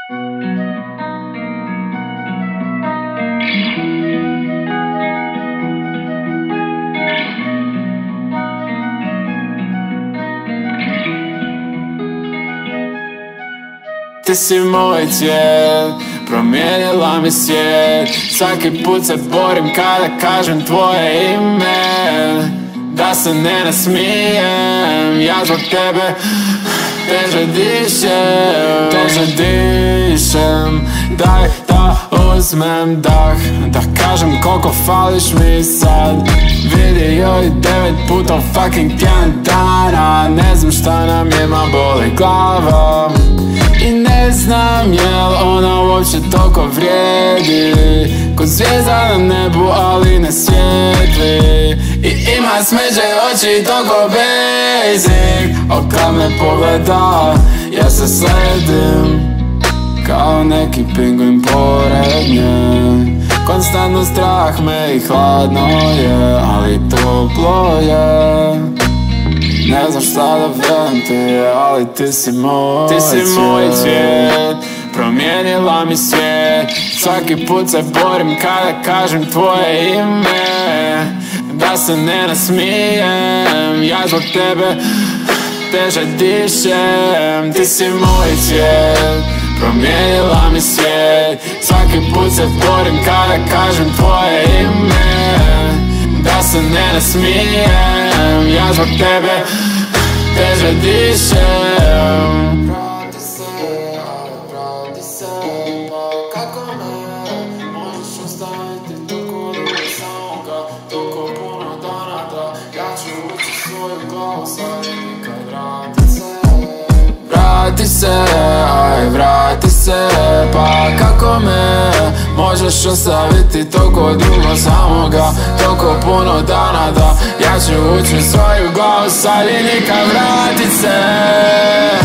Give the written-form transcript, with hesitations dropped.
Ti si moj cvijet, promijenila mi svijet. Svaki put se borim kada kažem tvoje ime. Da se ne nasmijem, ja zbog tebe teže dišem. Daj da uzmem dah, da kažem koliko fališ mi sad. Vidio i 9 puta u fucking tjedan dana. Ne znam šta nam je, ma boli glava. I ne znam jel ona uopće toliko vrijedi. Ko zvijezda na nebu, ali ne svijetli. I ima smeđe oči i toliko basic. Kad me pogleda, ja se sledim kao neki pingvin pored nje. Konstantno strah me i hladno je, ali toplo je. Ne znam šta da velim ti, ali ti si moj cvijet, promijenila mi svijet. Svaki put se borim kada kažem tvoje ime. Da se ne nasmijem, ja zbog tebe teže dišem. Ti si moj cvijet, promijenila mi svijet. Svaki put se borim kada kažem tvoje ime. Da se ne nasmijem, ja zbog tebe teže dišem. Vrati se, pa kako me možeš ostaviti toliko dugo samoga, toliko puno dana da ja ću ući svoju glavu, sad i nikad vrati se. Vrati se, aj vrati se, pa kako me možeš ostaviti toliko dugo samoga, toliko puno dana da ja ću ući u svoju glavu, sad i nikad vrati se.